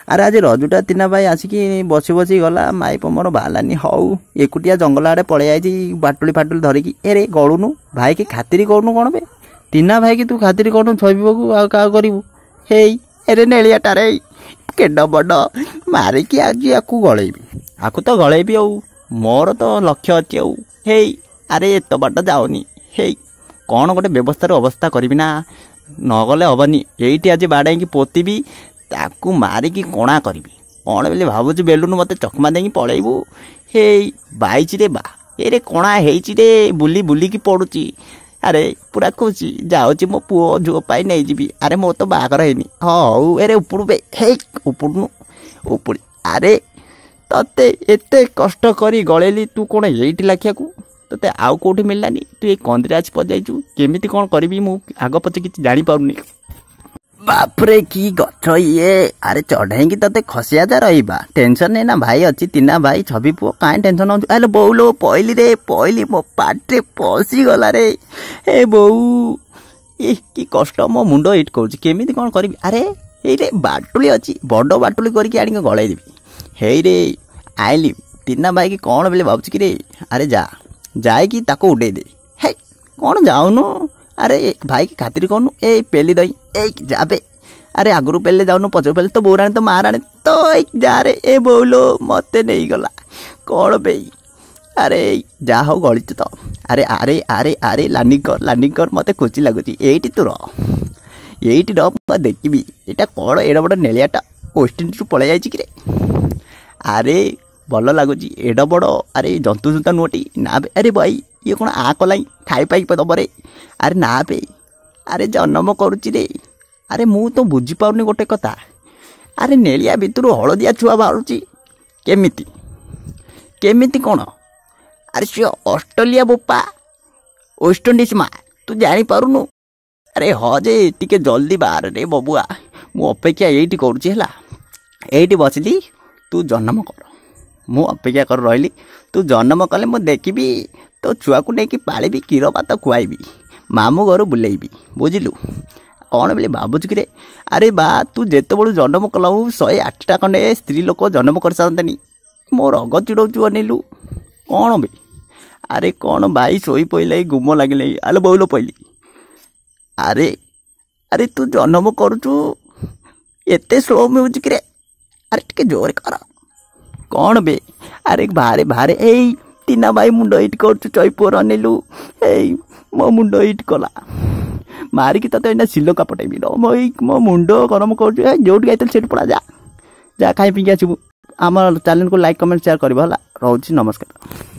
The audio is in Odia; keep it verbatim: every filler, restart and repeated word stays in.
ଆରେ ଆଜି ରଜଟା ତିନା ଭାଇ ଆସିକି ବସି ବସି ଗଲା ମାଇପ ମୋର ବାହାରିଲାନି ହଉ ଏକୁଟିଆ ଜଙ୍ଗଲ ଆଡ଼େ ପଳେଇ ଆଇଛି ବାଟୁଳି ଫାଟୁଳି ଧରିକି ଏରେ ଗଳୁନୁ ଭାଇକି ଖାତିରି କରୁନୁ କ'ଣ ବେ ତିନା ଭାଇକି ତୁ ଖାତିରି କରୁନୁ ଛବିବାକୁ ଆଉ କାହା କରିବୁ ହେଇ ଏରେ ନେଳିଆଟାରେ କେଡ ବଡ଼ ମାରିକି ଆଜି ଆକୁ ଗଳେଇବି ଆକୁ ତ ଗଳେଇବି ଆଉ ମୋର ତ ଲକ୍ଷ୍ୟ ଅଛି ଆଉ ହେଇ ଆରେ ଏତେ ବାଟ ଯାଉନି ହେଇ କ'ଣ ଗୋଟେ ବ୍ୟବସ୍ଥାର ଅବସ୍ଥା କରିବି ନା ନଗଲେ ହେବନି ଏଇଠି ଆଜି ବାଡ଼େଇକି ପୋତିବି ତାକୁ ମାରିକି କଣା କରିବି କ'ଣ ବୋଲି ଭାବୁଛୁ ବେଲୁନୁ ମୋତେ ଚକମା ଦେଇକି ପଳେଇବୁ ହେଇ ବାଇଚିରେ ବା ଏରେ କଣା ହେଇଛି ରେ ବୁଲି ବୁଲିକି ପଡ଼ୁଛି ଆରେ ପୁରା ଖୁସି ଯାଉଛି ମୋ ପୁଅ ଝୁଅ ପାଇଁ ନେଇଯିବି ଆରେ ମୋ ତ ବାହାଘର ହେଇନି ହଉ ଏରେ ଉପୁଡ଼ୁ ବେ ହେଇ ଉପୁଡ଼ୁନୁ ଉପୁଡ଼ି ଆରେ ତତେ ଏତେ କଷ୍ଟ କରି ଗଳେଇଲି ତୁ କ'ଣ ଏଇଠି ଲାଖିଆକୁ ତତେ ଆଉ କେଉଁଠି ମିଳିଲାନି ତୁ ଏଇ କନ୍ଦିରେ ଆସି ପଜାଇଛୁ କେମିତି କ'ଣ କରିବି ମୁଁ ଆଗ ପଛେ କିଛି ଜାଣିପାରୁନି ବାପରେ କି ଗଛ ଇଏ ଆରେ ଚଢ଼େଇକି ତତେ ଖସିଆ ଯା ରହିବା ଟେନସନ୍ ନେଇ ନା ଭାଇ ଅଛି ତିନା ଭାଇ ଛବି ପୁଅ କାହିଁ ଟେନସନ୍ ହେଉଛୁ ଆରେ ବୋଉ ଲୋ ପଇଲି ରେ ପଇଲି ମୋ ପାଟିରେ ପଶିଗଲା ରେ ଏ ବୋଉ ଇ କି କଷ୍ଟ ମୋ ମୁଣ୍ଡ ଇଟ୍ କରୁଛି କେମିତି କ'ଣ କରିବି ଆରେ ଏଇରେ ବାଟୁଳି ଅଛି ବଡ଼ ବାଟୁଳି କରିକି ଆଣିକି ଗଳେଇ ଦେବି ହେଇରେ ଆଇଲି ତିନା ଭାଇକି କ'ଣ ବୋଲି ଭାବୁଛି କି ରେ ଆରେ ଯା ଯାଇକି ତାକୁ ଉଡ଼େଇ ଦେ ହେ କ'ଣ ଯାଉନୁ ଆରେ ଭାଇକି ଖାତିରି କରୁନୁ ଏଇ ପେଲି ଦଇ ଏଇ ଯାବେ ଆରେ ଆଗରୁ ପେଲିଲେ ଯାଉନୁ ପଛରୁ ପେଲି ତ ବୋଉ ରାଣୀ ତ ମା ରାଣୀ ତ ଏଇ ଯାରେ ଏ ବୋଉଲୋ ମୋତେ ନେଇଗଲା କ'ଣ ବେଇ ଆରେ ଯାହା ହଉ ଗଳିଛୁ ତ ଆରେ ଆରେ ଆରେ ଆରେ ଲାଣ୍ଡିଂ କର ଲାଣ୍ଡିଂ କର ମୋତେ ଖୁସି ଲାଗୁଛି ଏଇଠି ତୁ ରହ ଏଇଠି ରହ ମୁଁ ଦେଖିବି ଏଇଟା କ'ଣ ଏଡ଼େ ବଡ଼ ନେଳିଆଟା ୱେଷ୍ଟଇଣ୍ଡିଜରୁ ପଳେଇ ଯାଇଛି କିରେ ଆରେ ଭଲ ଲାଗୁଛି ଏଡ଼ ବଡ଼ ଆରେ ଜନ୍ତୁ ଜୁନ୍ତା ନୁହଁଟି ନା ବେ ଆରେ ଭାଇ ଇଏ କ'ଣ ଆ କଲାଇଁ ଖାଇ ପାଇ ଦବରେ ଆରେ ନା ବେ ଆରେ ଜନ୍ମ କରୁଛି ରେ ଆରେ ମୁଁ ତ ବୁଝିପାରୁନି ଗୋଟେ କଥା ଆରେ ନେଳିଆ ଭିତରୁ ହଳଦିଆ ଛୁଆ ବାହାରୁଛି କେମିତି କେମିତି କ'ଣ ଆରେ ସିଏ ଅଷ୍ଟ୍ରେଲିଆ ବୋପା ୱେଷ୍ଟଇଣ୍ଡିଜ ମା ତୁ ଜାଣିପାରୁନୁ ଆରେ ହଁ ଯେ ଟିକେ ଜଲ୍ଦି ବାହାର ରେ ବବୁଆ ମୁଁ ଅପେକ୍ଷା ଏଇଠି କରୁଛି ହେଲା ଏଇଠି ବସିଲି ତୁ ଜନ୍ମ କର ମୁଁ ଅପେକ୍ଷା କରି ରହିଲି ତୁ ଜନ୍ମ କଲେ ମୁଁ ଦେଖିବି ତୋ ଛୁଆକୁ ନେଇକି ପାଳିବି କ୍ଷୀର ଭାତ ଖୁଆଇବି ମାମୁଁ ଘରୁ ବୁଲେଇବି ବୁଝିଲୁ କ'ଣ ବୋଲି ଭାବୁଛୁ କିରେ ଆରେ ବା ତୁ ଯେତେବେଳୁ ଜନ୍ମ କଲୁ ଶହେ ଆଠଟା ଖଣ୍ଡେ ସ୍ତ୍ରୀ ଲୋକ ଜନ୍ମ କରିସାରନ୍ତେନି ମୋ ରଗ ଚିଡ଼ଉଛୁ ଅନେଇଲୁ କ'ଣ ବେ ଆରେ କ'ଣ ଭାଇ ଶୋଇ ପଇଲେ ଗୁମ ଲାଗିଲେ ଆଲୋ ବୋଉଲ ପଇଲି ଆରେ ଆରେ ତୁ ଜନ୍ମ କରୁଛୁ ଏତେ ସ୍ଲୋ ମ୍ୟୁଜିକ୍ ରେ ଆରେ ଟିକେ ଜୋରେ କର କ'ଣ ବେ ଆରେ ବାହାରେ ବାହାରେ ଏଇ ତିନା ଭାଇ ମୁଣ୍ଡ ଇଟ୍ କରୁଛୁ ଚୈପୁଅର ଅନେଇଲୁ ଏଇ ମୋ ମୁଣ୍ଡ ଇଟ୍ କଲା ମାରିକି ତତେ ଏଇନା ସିଲକା ପଟେଇବି ମୋ ମୋ ମୁଣ୍ଡ ଗରମ କରୁଛୁ ଏ ଯେଉଁଠି ଯାଇଥିଲି ସେଇଠି ପଳା ଯା ଯା ଖାଇ ପିଇକି ଆସିବୁ ଆମ ଚ୍ୟାନେଲକୁ ଲାଇକ୍ କମେଣ୍ଟ ସେୟାର କରିବ ହେଲା ରହୁଛି ନମସ୍କାର।